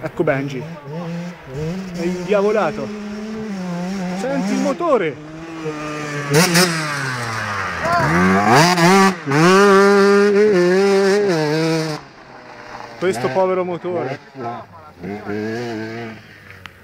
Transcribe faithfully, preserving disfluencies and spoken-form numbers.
Ecco Benji. È indiavolato. Senti il motore. Questo povero motore.